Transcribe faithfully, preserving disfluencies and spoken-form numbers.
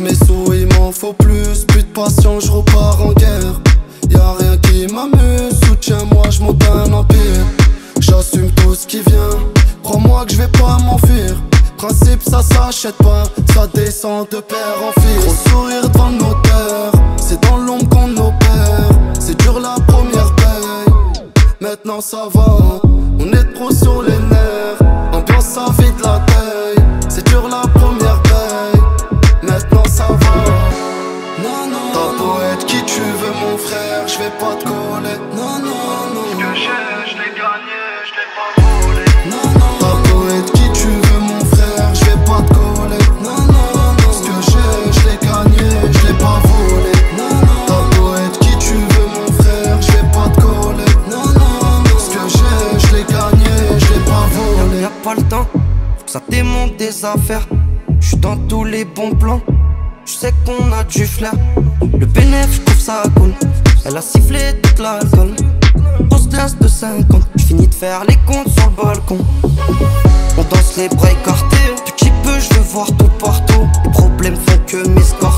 mes sous, il m'en faut plus. Plus de passion, je repars en guerre. Y'a rien qui m'amuse, soutiens-moi, je monte un empire. J'assume tout ce qui vient, crois-moi que je vais pas m'enfuir. Principe ça s'achète pas, ça descend de père en fils. Gros sourire devant le notaire, c'est dans l'ombre qu'on opère. C'est dur la première paye, maintenant ça va. On est trop sur les nerfs, ambiance ça vide la taille. C'est dur la première paye, maintenant ça va. Non, non, t'as beau être qui tu veux mon frère, je vais pas te coller. Non, non, non. Ce que j'ai, je l'ai gagné, je l'ai pas volé. Non, non, t'as beau être qui tu veux mon frère, je vais pas te coller. Non, non, non. Ce que j'ai, je l'ai gagné, je l'ai pas volé. Non, non. T'as beau être qui tu veux mon frère, je vais pas te coller. Non, non, non. Ce que j'ai, je l'ai gagné, je l'ai pas volé. Y'a pas le temps, faut que ça démonte des affaires. J'suis dans tous les bons plans, j'sais qu'on a du flair. Le bénéf, j'trouve ça cool. Elle a sifflé toute l'alcool. Grosse glace de cinquante, j'finis de faire les comptes sur le balcon. On danse les bras écartés. Petit peu, j'veux voir tout partout. Les problèmes font que m'escorter.